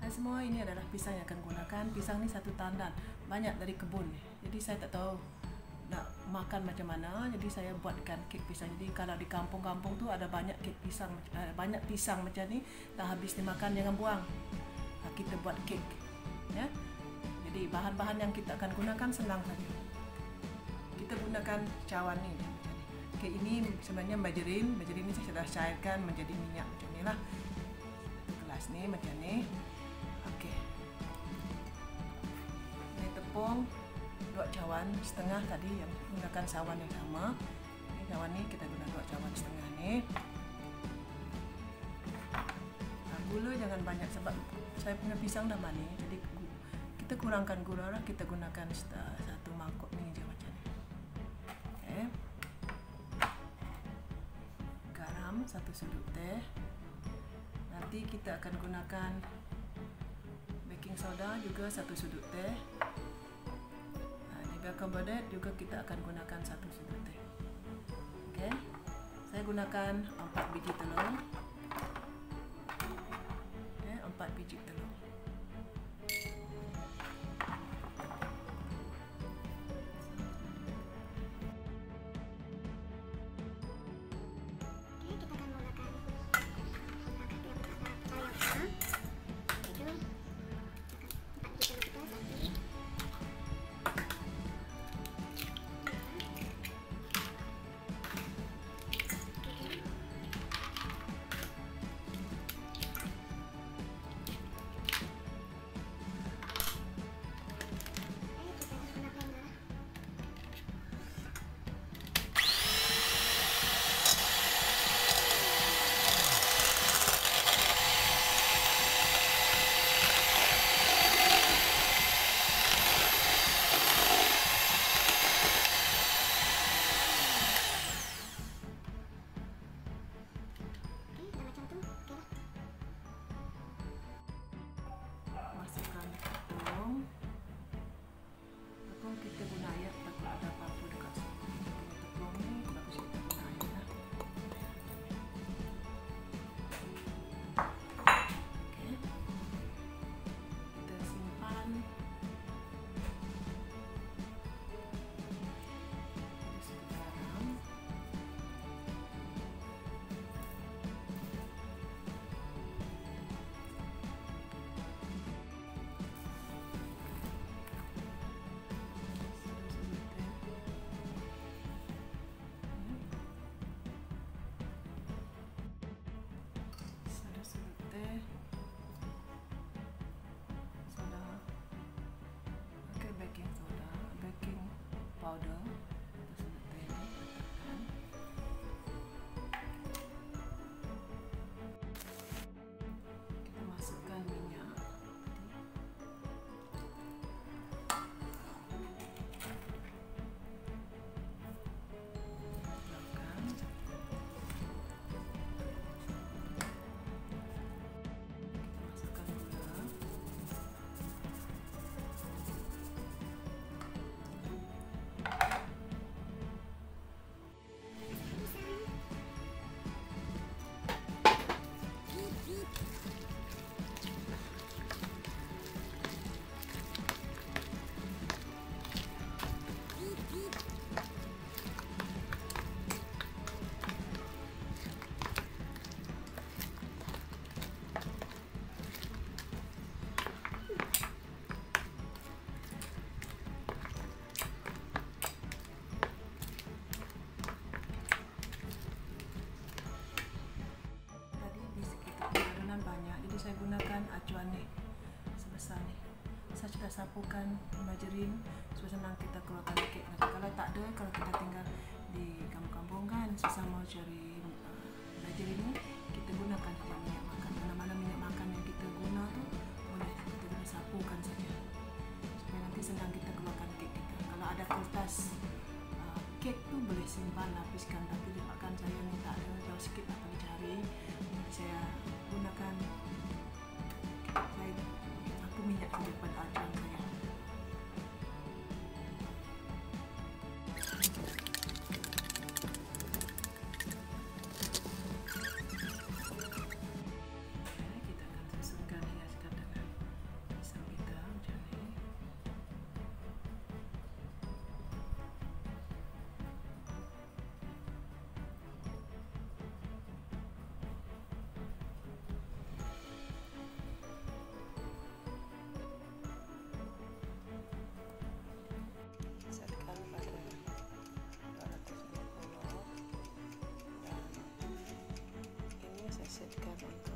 Dan semua ini adalah pisang yang akan gunakan. Pisang ni satu tandan, banyak dari kebun. Jadi saya tak tahu nak makan macam mana, jadi saya buatkan kek pisang. Jadi kalau di kampung-kampung tu ada banyak kek pisang, banyak pisang macam ni, dah habis dimakan jangan buang. Kita buat kek, ya. Jadi bahan-bahan yang kita akan gunakan senang saja. Kita gunakan cawan ni. Kek ini sebenarnya margarin ni saya sudah cairkan menjadi minyak macam ni lah. Gelas ni macam ni. Okey. Ini tepung 2 cawan setengah tadi yang menggunakan cawan yang sama. Ini cawan ni kita guna 2 cawan setengah ni. Gula jangan banyak sebab saya punya pisang dah manis. Jadi kita kurangkan gula lah. Kita gunakan 1 mangkuk ni je macam ni. Okey. Garam 1 sudut teh. Nanti kita akan gunakan baking soda juga 1 sudut teh. Carbohydrate juga kita akan gunakan 1 sudut teh. Okey. Saya gunakan 4 biji telur. Okey, 4 biji telur. Powder kita masukkan minyak, saya gunakan acuan ni sebesar ni. Saya sudah sapukan margarin supaya senang kita keluarkan kek. Kalau tak ada, kalau kita tinggal di kampung-kampung kan susah mau cari margarin ni, kita gunakan saja minyak makan. Mana-mana minyak makan yang kita guna tu boleh kita guna sapukan saja supaya nanti senang kita keluarkan kek kita. Kalau ada kertas kek tu boleh simpan lapiskan, tapi dipakan saya ni tak ada, jauh sikit nak pergi cari. Saya gunakan minyak daripada acuan saya. Kita akan susunkan hiaskan dengan segan untuk